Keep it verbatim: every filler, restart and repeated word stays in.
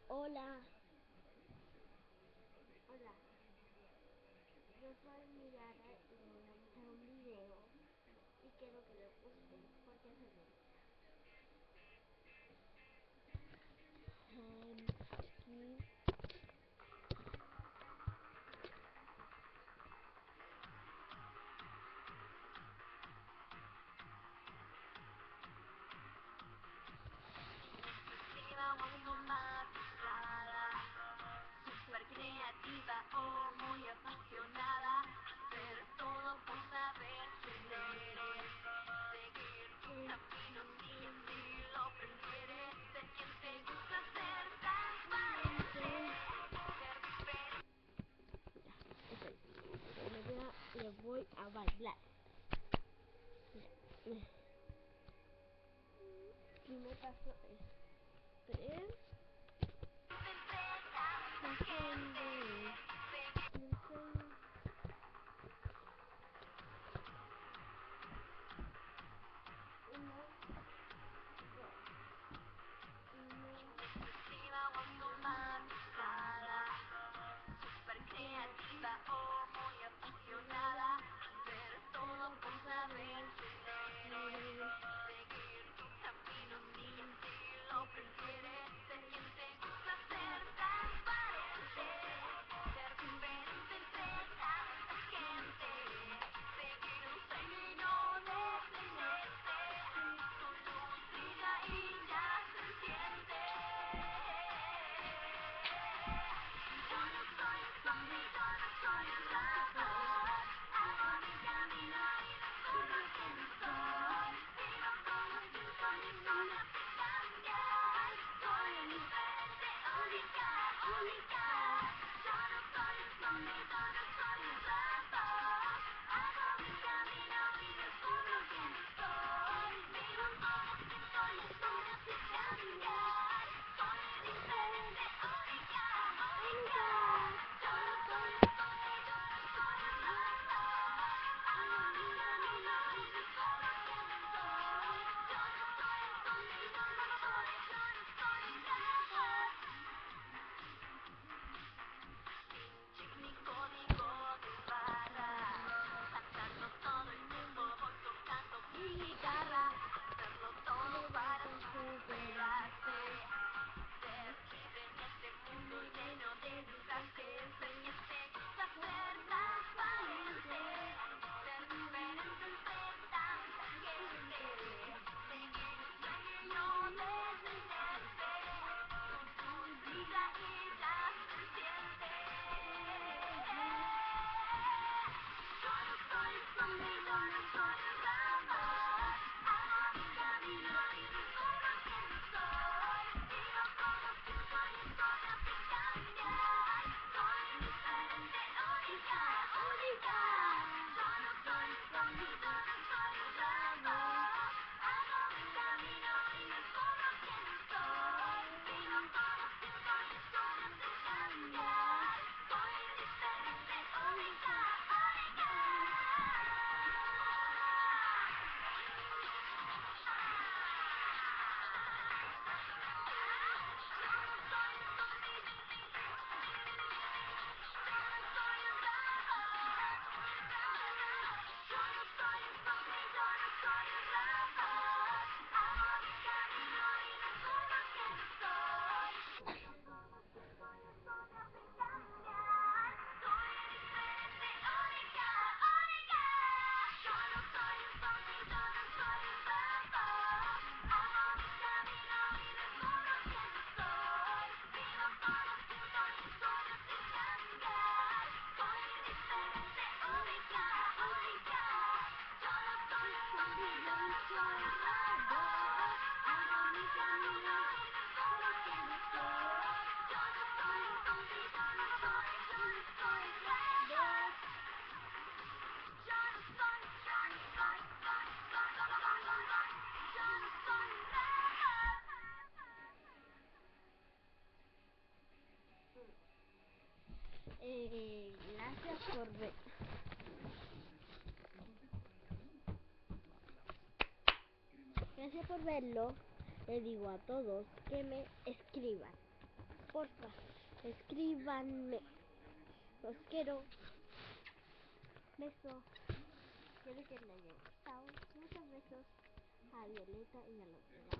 Hola. Hola. Yo soy Mirada y voy a hacer un video y quiero que lo guste porque es el um, aquí. Super creativa o muy apasionada, pero todo por saber quién eres, seguir tu camino si así lo prefieres, ser quien te gusta ser, transparente, ser diferente. Okay. Le voy a bailar. Primer paso es tres. La gente, Uno, dos, uno, expresiva o automatizada, super creativa o muy apasionada, pero es todo por saber quién eres, seguir tu camino si así lo prefieres, ser quien te gusta ser, transparente, ser diferente entre tanta gente, seguir un sueño y no detenerte, tu luz brilla y ya se siente. Yo no soy un zombie, yo no soy un raptor, hago mi camino y descubro quién soy, vivo como si soy y solo sé cambiar, soy diferente, única, única. Yo no soy un zombie, yo no soy un raptor, hago mi camino y descubro quién soy, vivo como si soy y solo sé cambiar, soy diferente, única, única. Yo no soy un zombie, yo no soy un raptor, hago mi camino y descubro quién soy. Yo no soy un zombie, yo no soy, yo no soy un raptor. Check mi código de barras, cantando todo el tiempo, voy tocando mi guitarra, hacerlo todo para superarse, ser libre en este mundo lleno de desastres, ser quien te gusta ser, transparente, ser diferente entre tanta gente, seguir un sueño y no detenerte, tu luz brilla y ya se siente. Yo no soy un zombie, yo no soy un raptor, hago mi camino y descubro quién soy, vivo como si soy y solo sé cambiar, soy diferente, única, única. Yo no soy un zombie, yo no soy un raptor, hago mi camino y descubro quién soy, vivo como si soy y solo sé cambiar, soy diferente, única, única. Yo no soy un zombie, yo no soy un raptor, yo no soy un zombie, yo no soy un raptor, hago mi camino y descubro quién soy, vivo como si soy y solo sé cambiar, soy diferente, única, única. Yo no soy un zombie, yo no soy un raptor, hago mi camino y descubro quién soy, vivo como si soy y solo sé cambiar, soy diferente, única, única. Yo no soy un zombie, yo no soy un raptor, hago mi camino y descubro quién soy, yo no soy un zombie, yo no soy, yo no soy un raptor. Yo no soy, yo no soy, soy, soy, soy, soy, soy, soy. Yo no soy un raptor. Eh, gracias por ver. Gracias por verlo. Le digo a todos que me escriban. porfa, escríbanme. Los quiero. Beso. Espero que les haya gustado. Muchos besos a Violeta y a los demás.